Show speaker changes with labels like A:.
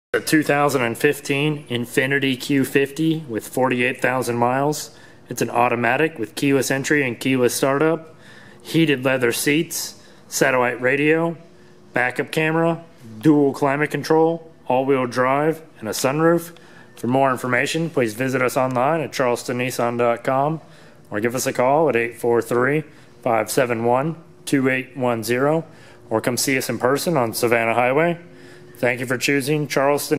A: A 2015 INFINITI Q50 with 48,000 miles. It's an automatic with keyless entry and keyless startup, heated leather seats, satellite radio, backup camera, dual climate control, all-wheel drive, and a sunroof. For more information, please visit us online at charlestonnissan.com or give us a call at 843-571-2810 or come see us in person on Savannah Highway. Thank you for choosing Charleston.